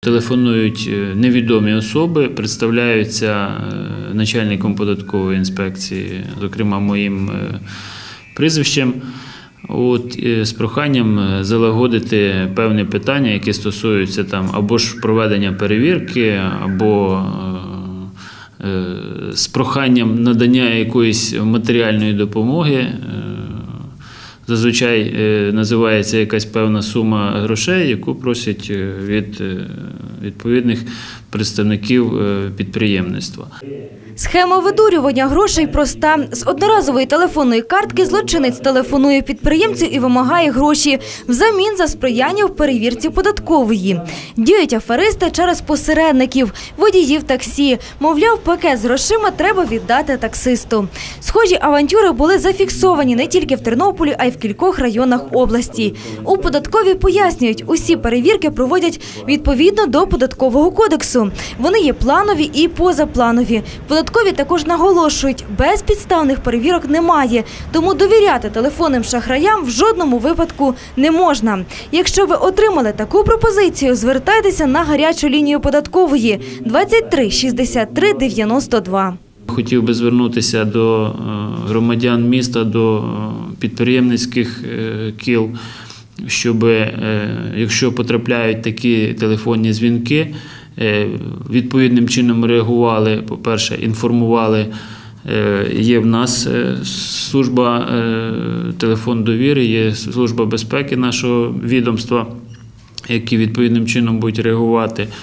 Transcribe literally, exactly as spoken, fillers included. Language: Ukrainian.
Телефонують невідомі особи, представляються начальником податкової інспекції, зокрема моїм прізвищем, от, з проханням залагодити певні питання, які стосуються там або ж проведення перевірки, або з проханням надання якоїсь матеріальної допомоги. Зазвичай називається якась певна сума грошей, яку просять від відповідних представників підприємництва. Схема видурювання грошей проста. З одноразової телефонної картки злочинець телефонує підприємцю і вимагає гроші взамін за сприяння в перевірці податкової. Діють аферисти через посередників, водіїв таксі. Мовляв, пакет з грошима треба віддати таксисту. Схожі авантюри були зафіксовані не тільки в Тернополі, а й в кількох районах області. У податковій пояснюють, усі перевірки проводять відповідно до Податкового кодексу. Вони є планові і позапланові. Податкові також наголошують, безпідставних перевірок немає, тому довіряти телефонним шахраям в жодному випадку не можна. Якщо ви отримали таку пропозицію, звертайтеся на гарячу лінію податкової двадцять три шістдесят три дев'яносто два. Хотів би звернутися до громадян міста, до підприємницьких кіл, щоб, якщо потрапляють такі телефонні дзвінки, відповідним чином реагували, по-перше, інформували, є в нас служба телефон довіри, є служба безпеки нашого відомства, які відповідним чином будуть реагувати.